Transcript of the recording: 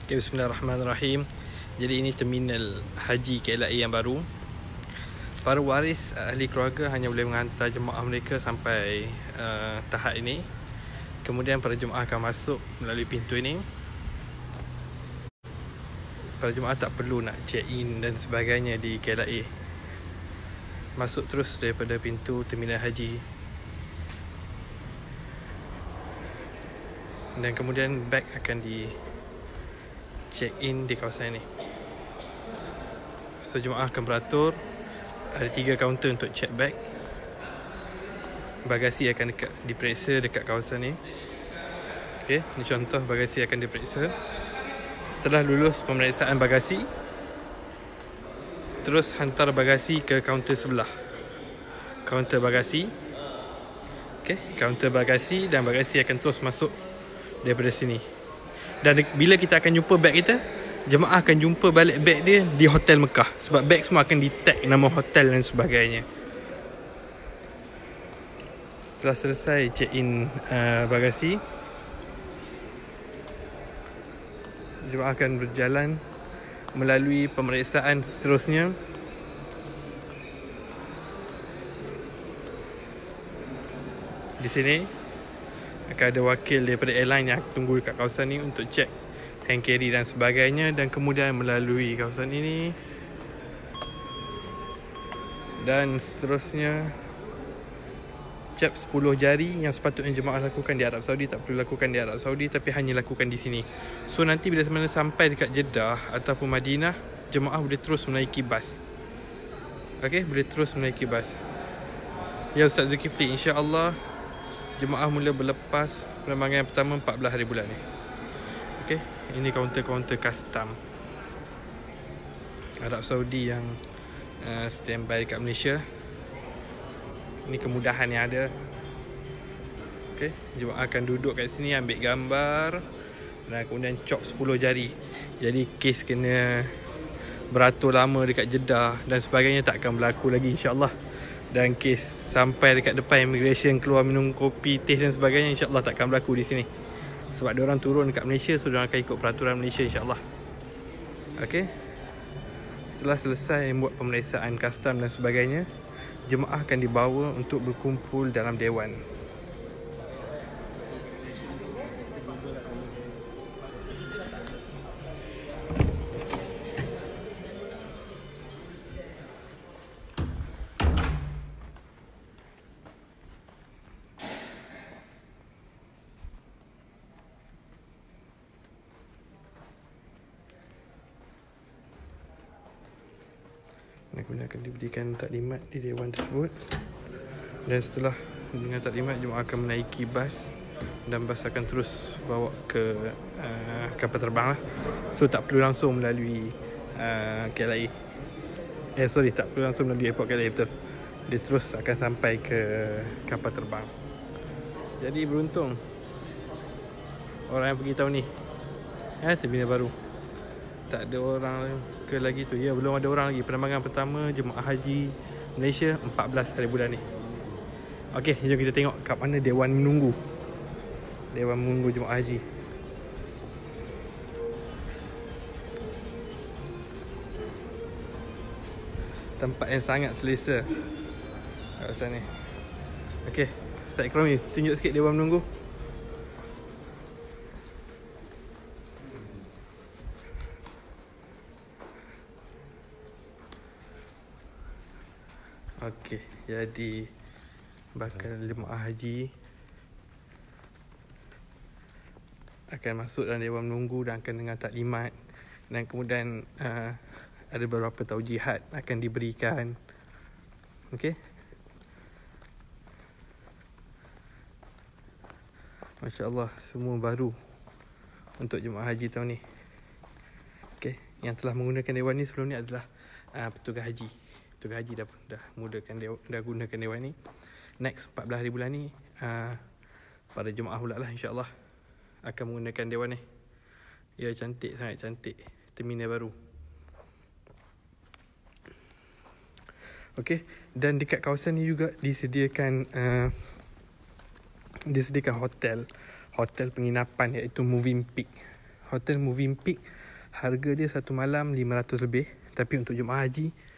Okay, bismillahirrahmanirrahim. Jadi ini terminal haji KLIA yang baru. Para waris ahli keluarga hanya boleh menghantar jemaah mereka sampai tahap ini. Kemudian para jemaah akan masuk melalui pintu ini. Para jemaah tak perlu nak check in dan sebagainya di KLIA. Masuk terus daripada pintu terminal haji. Dan kemudian beg akan di check in di kawasan ini. So jemaah akan beratur. Ada 3 kaunter untuk check bag. Bagasi akan diperiksa dekat kawasan ni. Okey, ini contoh bagasi akan diperiksa. Setelah lulus pemeriksaan bagasi, terus hantar bagasi ke kaunter sebelah. Kaunter bagasi. Okey, kaunter bagasi dan bagasi akan terus masuk daripada sini. Dan bila kita akan jumpa beg kita, jemaah akan jumpa balik beg dia di Hotel Mekah. Sebab beg semua akan di-tag nama hotel dan sebagainya. Setelah selesai check-in bagasi, jemaah akan berjalan melalui pemeriksaan seterusnya. Di sini akan ada wakil daripada airline yang tunggu dekat kawasan ni untuk cek hand carry dan sebagainya. Dan kemudian melalui kawasan ini. Dan seterusnya cap 10 jari yang sepatutnya jemaah lakukan di Arab Saudi tak perlu lakukan di Arab Saudi, tapi hanya lakukan di sini. So nanti bila mana sampai dekat Jeddah ataupun Madinah, jemaah boleh terus menaiki bas. Okey, boleh terus menaiki bas. Ya Ustaz Zulkifli, insya-Allah jemaah mula berlepas penerbangan yang pertama 14 hari bulan ni. Okey, ini kaunter-kaunter custom Arab Saudi yang standby dekat Malaysia. Ini kemudahan yang ada. Okey, jemaah akan duduk kat sini, ambil gambar dan kemudian cop 10 jari. Jadi kes kena beratur lama dekat Jeddah dan sebagainya tak akan berlaku lagi, insya-Allah. Dan kes sampai dekat depan immigration, keluar minum kopi, teh dan sebagainya, insya-Allah tak akan berlaku di sini. Sebab diorang turun dekat Malaysia, so diorang akan ikut peraturan Malaysia, insya-Allah. Okey. Setelah selesai buat pemeriksaan custom dan sebagainya, jemaah akan dibawa untuk berkumpul dalam dewan. Kemudian akan diberikan taklimat di dewan tersebut. Dan setelah dengan taklimat, jemaah akan menaiki bas. Dan bas akan terus bawa ke kapal terbang lah. So tak perlu langsung melalui KLIA. Tak perlu langsung melalui airport KLIA, betul. Dia terus akan sampai ke kapal terbang. Jadi beruntung orang yang pergi tahun ni. Terminal baru tak ada orang ke lagi tu. Ya, belum ada orang lagi. Penerbangan pertama jemaah haji Malaysia 14 hari bulan ni. Okey, jom kita tengok kat mana dewan menunggu. Dewan menunggu jemaah haji. Tempat yang sangat selesa kawasan ni. Okey, Ustaz Ikrami, tunjuk sikit dewan menunggu. Okey, jadi bakal jemaah haji akan masuk dalam dewan menunggu dan akan dengar taklimat. Dan kemudian ada beberapa taujihat akan diberikan. Okey. Masya-Allah, semua baru untuk jemaah haji tahun ni. Okey, yang telah menggunakan dewan ni sebelum ni adalah petugas haji. Petugas haji dah gunakan dewan ni. Next 14 hari bulan ni para jemaah pula lah, insya-Allah akan menggunakan dewan ni. Ya, cantik, sangat cantik terminal baru. Okey, dan dekat kawasan ni juga disediakan hotel penginapan, iaitu Moving Peak Hotel Movenpick, harga dia satu malam 500 lebih. Tapi untuk jemaah haji